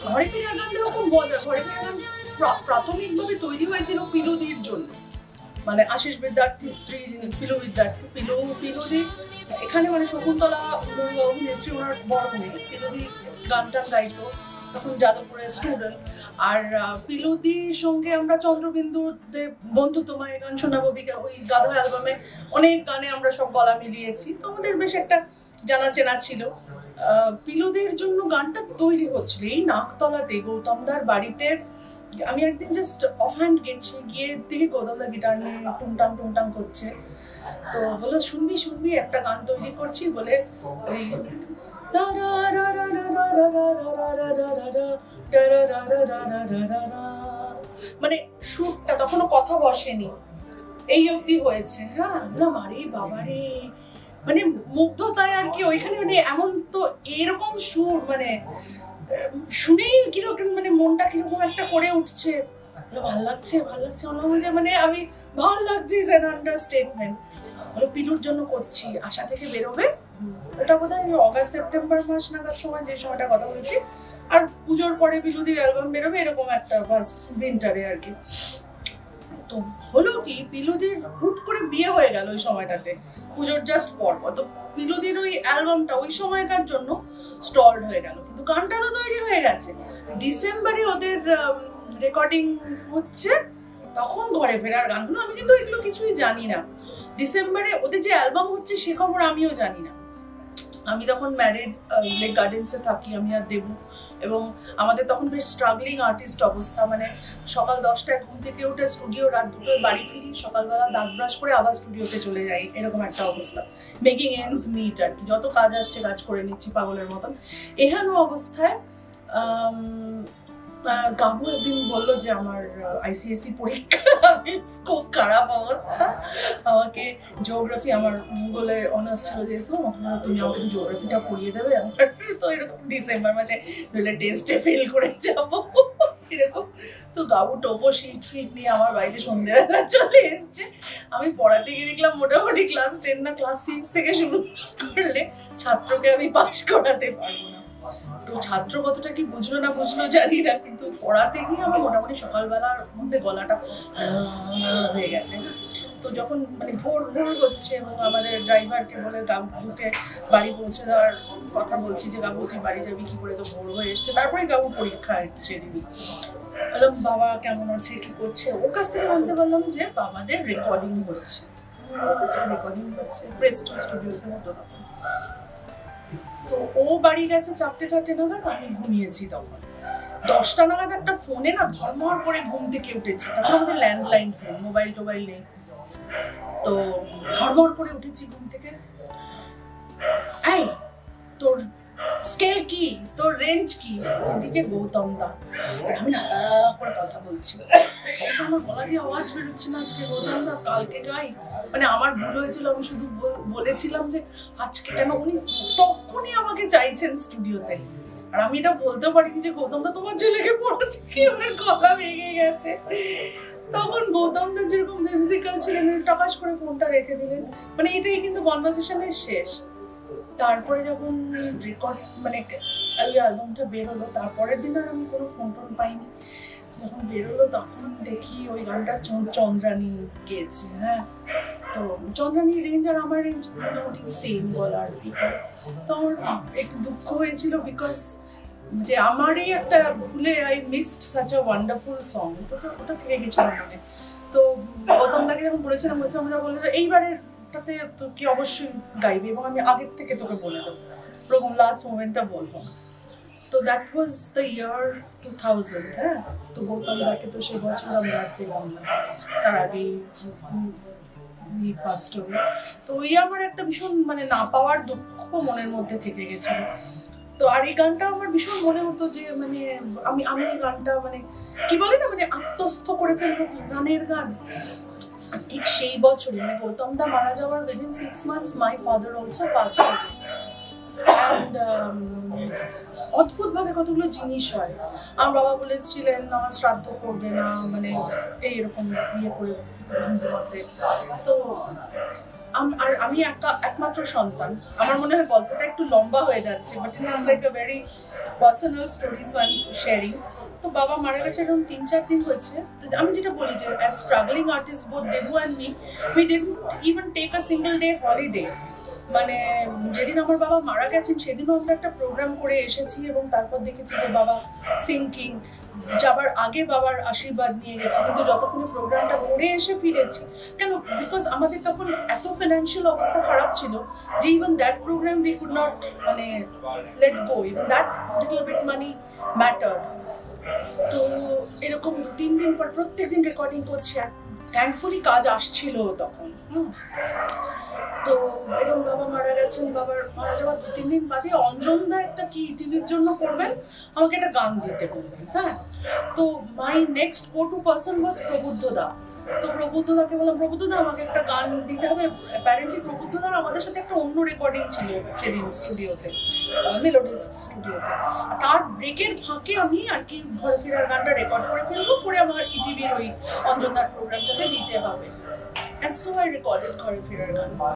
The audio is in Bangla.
ঘরে ফেরার গান দেওয়া খুব মজা। ঘরে ফেরার গান প্রাথমিকভাবে তৈরি হয়েছিল পিলুদির জন্য, মানে আশিস বিদ্যার্থী স্ত্রী যিনি পিলু বিদ্যার্থী, পিলুদি এখানে মানে শকুন্তলা অভিনেত্রী ওনার বড় মেয়ে, পিলুদি গান টান গাইতো তখন যাদবপুরের স্টুডেন্ট। আর পিলুদির সঙ্গে আমরা চন্দ্রবিন্দুদের বন্ধুত্বময় গান শোনাবো ওই গাধা অ্যালবামে অনেক গানে আমরা সব গলা মিলিয়েছি, তো আমাদের বেশ একটা জানা চেনা ছিল। পিলুদির জন্য গানটা তৈরি হচ্ছিল এই নাকতলাতে গৌতমদার বাড়িতে। আমি একদিন জাস্ট অফহ্যান্ড গেছি, গিয়ে দেখি গৌতমদা গিটার নিয়ে টুংটাং টুংটাং করছে, তো বললো শুনবি একটা গান তৈরি করছি বলে ওই মানে সুরটা তখনও কথা বসেনি, এই অবধি হয়েছে। হ্যাঁ না মারে বাবারে, মানে মুগ্ধতায় আর কি ওইখানে, মানে এমন তো এরকম সুর মানে শুনেই কিরকম মানে মনটা কিরকম একটা করে উঠছে, ভাল লাগছে মানে আমি ভাল লাগছে ইজ অ্যান আন্ডারস্টেটমেন্ট। বলে পিলুর জন্য করছি, আশা থেকে বেরোবে, ওটা বোধহয় অগাস্ট সেপ্টেম্বর মাস নাগাদ সময়, যে সময়টা কথা বলছি, আর পুজোর পরে পিলুদির অ্যালবাম বেরোবে এরকম একটা উইন্টারে আর কি। তো হলো কি পিলুদির হুট করে বিয়ে হয়ে গেল ওই সময়টাতে, পুজোর জাস্ট পর। তো পিলুদির ওই অ্যালবামটা ওই সময়কার জন্য স্টলড হয়ে গেল, কিন্তু গানটা তো তৈরি হয়ে গেছে। ডিসেম্বরে ওদের রেকর্ডিং হচ্ছে, তখন ঘরে ফেরার গানগুলো, আমি কিন্তু এগুলো কিছুই জানি না। ডিসেম্বরে ওদের যে অ্যালবাম হচ্ছে সে খবর আমিও জানি না। আমি তখন ম্যারিড, লেক গার্ডেন্সে থাকি আমি আর দেবু, এবং আমাদের তখন বেশ স্ট্রাগলিং আর্টিস্ট অবস্থা, মানে সকাল 10টায় ঘুম থেকে উঠে স্টুডিও, রাত 2টোয় বাড়ি ফিরি, সকালবেলা দাঁত ব্রাশ করে আবার স্টুডিওতে চলে যাই, এরকম একটা অবস্থা। মেকিং এন্ডস মিট আর কি, যত কাজ আসছে কাজ করে নিচ্ছি পাগলের মতন। এহেন অবস্থায় গাবু একদিন বললো যে আমার আইসিএসসি পরীক্ষা, খুব খারাপ অবস্থা, আমাকে জিওগ্রাফি, আমার ভূগোলে অনার্স ছিল যেহেতু, তুমি আমাকে জিওগ্রাফিটা পড়িয়ে দেবে আমার, তো এরকম ডিসেম্বর মাসে নইলে টেস্টে ফেল করে যাবো এরকম। তো গাবু টোপো ফিট নিয়ে আমার বাড়িতে সন্ধ্যেবেলা চলে এসছে। আমি পড়াতে গিয়ে দেখলাম মোটামুটি ক্লাস 10 না ক্লাস 6 থেকে শুরু করলে ছাত্রকে আমি পাশ করাতে পারবো না। তো ছাত্র কতটা কি বুঝলো না বুঝলো জানি না, কিন্তু পড়াতে গিয়ে আমার মোটামুটি সকালবেলার মধ্যে গলাটা হয়ে গেছে। তো যখন মানে ভোর হচ্ছে এবং আমাদের ড্রাইভারকে বলে গাবুকে বাড়ি পৌঁছে দেওয়ার কথা বলছি, যে গাবু তুই বাড়ি যাবি কি করে, তো ভোর হয়ে এসছে। তারপরে গাবু পরীক্ষা সেদিনই বললাম বাবা কেমন আছে কি করছে, ওর কাছ থেকে জানতে পারলাম যে বাবাদের রেকর্ডিং হচ্ছে, প্রেস্টো স্টুডিওতে মতো। তো ও বাড়ি গেছে 4টে নাগাদ, আমি ঘুমিয়েছি তখন। 10টা নাগাদ একটা ফোনে না ধর্মর করে ঘুম থেকে উঠেছি, তখন আমাদের ল্যান্ডলাইন ফোন, মোবাইল টোবাইল নেই। তো ধর্মর করে উঠেছি ঘুম থেকে, এই তোর স্কেল কি, তোর রেঞ্জ কি? এদিকে গৌতম দা, আর আমি না করে কথা বলছি, আমার গলা দিয়ে আওয়াজ বেরোচ্ছে না, আজকে গৌতম দা কালকে গাই। মানে আমার ভুল হয়েছিল, আমি শুধু বলেছিলাম যে আজকে কেন, উনি তখনই আমাকে চাইছেন স্টুডিওতে, আর আমি এটা বলতেও পারিনি যে গৌতম দা তোমার ছেলেকে পড়া থেকে আমার গলা ভেঙে গেছে। তখন গৌতম দা যেরকম মিউজিক্যাল ছিলেন, টাকাশ করে ফোনটা রেখে দিলেন, মানে এটাই কিন্তু কনভারসেশনের শেষ। তারপরে যখন রেকর্ড মানে এই অ্যালবামটা বেরোলো, তারপরের দিন আর আমি কোনো ফোন টোন পাইনি। যখন বেরোলো তখন দেখি ওই গানটা চন্দ্রানী গেয়েছে। হ্যাঁ, তো চন্দ্রানীর রেঞ্জ আর আমার রেঞ্জ মোটামুটি সেম বলার কি। তো আমার একটু দুঃখ হয়েছিল, বিকজ যে আমারই একটা ভুলে I missed such a wonderful song, তো ওটা থেকে গেছিল মনে। তো গৌতম দাকে যখন বলেছিলাম, আমরা বললো এইবারেরটাতে তো কি অবশ্যই গাইবি, এবং আমি আগের থেকে তোকে বলে দেবো, ওরকম লাস্ট মোমেন্টটা বলবো। তো দ্যাট ওয়াজ দ্য ইয়ার 2000। হ্যাঁ, তো গৌতম দাকে তো সে বছর আমরা পেলাম না, তার আগেই পাস্ট হবে। তো ওই আমার একটা ভীষণ মানে না পাওয়ার দুঃখ মনের মধ্যে থেকে গেছিল। তো আর এই গানটা আমার ভীষণ মনে হতো যে মানে আমি এই গানটা মানে কি বলে না, মানে আত্মস্থ করে ফেলবো গানের গান। ঠিক সেই বছরই মানে গৌতম দা মারা যাওয়ার within 6 months my father also passed away. And অদ্ভুত ভাবে কতগুলো জিনিস হয়। আমার বাবা বলেছিলেন আমার শ্রাদ্ধ করবে না, মানে এইরকম ইয়ে করে হিন্দু মতে। তো আর আমি একমাত্র সন্তান। আমার মনে হয় গল্পটা একটু লম্বা হয়ে যাচ্ছে, but it is like a very personal story, so I am sharing. তো বাবা মারা গেছে এরকম 3-4 দিন হয়েছে। আমি যেটা বলি যে as struggling artist both Debu and me, we didn't even take a single day holiday. মানে যেদিন আমার বাবা মারা গেছেন সেদিনও আমরা একটা প্রোগ্রাম করে এসেছি, এবং তারপর দেখেছি যে বাবা সিঙ্কিং, যাবার আগে বাবার আশীর্বাদ নিয়ে গেছি, কিন্তু যতক্ষণ প্রোগ্রামটা করে এসে ফিরেছি। কেন? বিকজ আমাদের তখন এত ফিনান্সিয়াল অবস্থা খারাপ ছিল যে even that program we could not মানে let go, even that little bit money mattered. তো এরকম 2-3 দিন পর প্রত্যেকদিন রেকর্ডিং করছি, আর থ্যাঙ্কফুলি কাজ আসছিল তখন। তো এরকম বাবা মারা গেছেন, বাবার মারা যাওয়ার 2-3 দিন বাদে অঞ্জনদা একটা কি টিভির জন্য করবেন, আমাকে একটা গান দিতে বললেন। হ্যাঁ, তো my next go to person was প্রবুদ্ধদা। তো প্রবুদ্ধদাকে বললাম, প্রবুদ্ধদা আমাকে একটা গান দিতে হবে। অ্যাপারেন্টলি প্রবুদ্ধদার আমাদের সাথে একটা অন্য রেকর্ডিং ছিল সেদিন স্টুডিওতে, মেলোডিস স্টুডিওতে। তার ব্রেকের ফাঁকে আমি আর কি ঘরে ফেরার গানটা রেকর্ড করে ফেলবো, করে আমার ইটিভির ওই অঞ্জনদার প্রোগ্রামটাতে দিতে হবে। And so I recorded ঘরে ফেরার গান।